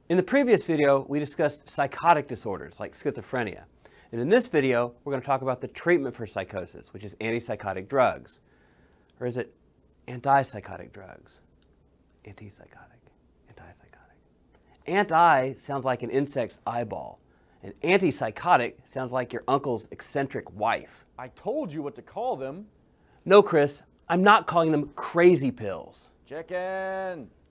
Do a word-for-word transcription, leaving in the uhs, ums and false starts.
In the previous video, we discussed psychotic disorders like schizophrenia. And in this video, we're going to talk about the treatment for psychosis, which is antipsychotic drugs. Or is it antipsychotic drugs? Antipsychotic. Antipsychotic. Anti sounds like an insect's eyeball. And antipsychotic sounds like your uncle's eccentric wife. I told you what to call them. No, Chris, I'm not calling them crazy pills. Chicken.